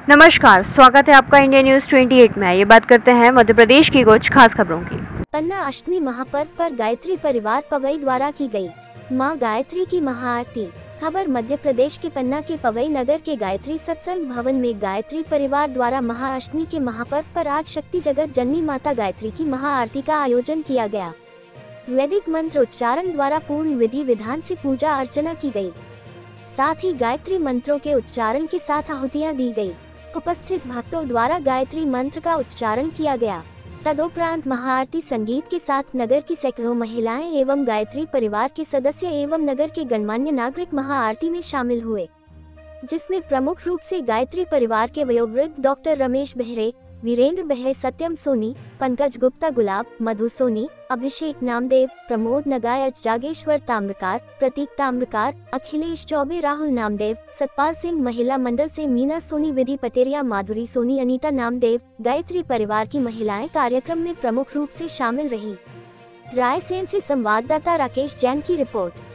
नमस्कार, स्वागत है आपका इंडिया न्यूज 28 में। ये बात करते हैं मध्य प्रदेश की कुछ खास खबरों की। पन्ना अष्टमी महापर्व पर गायत्री परिवार पवई द्वारा की गई मां गायत्री की महाआरती। खबर मध्य प्रदेश के पन्ना के पवई नगर के गायत्री सत्संग भवन में गायत्री परिवार द्वारा महाअष्टमी के महापर्व पर आज शक्ति जगत जननी माता गायत्री की महाआरती का आयोजन किया गया। वैदिक मंत्र उच्चारण द्वारा पूर्ण विधि विधान से पूजा अर्चना की गई। साथ ही गायत्री मंत्रों के उच्चारण के साथ आहुतियां दी गई। उपस्थित भक्तों द्वारा गायत्री मंत्र का उच्चारण किया गया। तदुपरांत महाआरती संगीत के साथ नगर की सैकड़ों महिलाएं एवं गायत्री परिवार के सदस्य एवं नगर के गणमान्य नागरिक महाआरती में शामिल हुए, जिसमें प्रमुख रूप से गायत्री परिवार के वयोवृद्ध डॉक्टर रमेश बेहरे, वीरेंद्र बेहरे, सत्यम सोनी, पंकज गुप्ता गुलाब, मधु सोनी, अभिषेक नामदेव, प्रमोद नगायच, जागेश्वर ताम्रकार, प्रतीक ताम्रकार, अखिलेश चौबे, राहुल नामदेव, सतपाल सिंह, महिला मंडल से मीना सोनी, विधि पटेरिया, माधुरी सोनी, अनीता नामदेव, गायत्री परिवार की महिलाएं कार्यक्रम में प्रमुख रूप से शामिल रही। रायसेन से संवाददाता राकेश जैन की रिपोर्ट।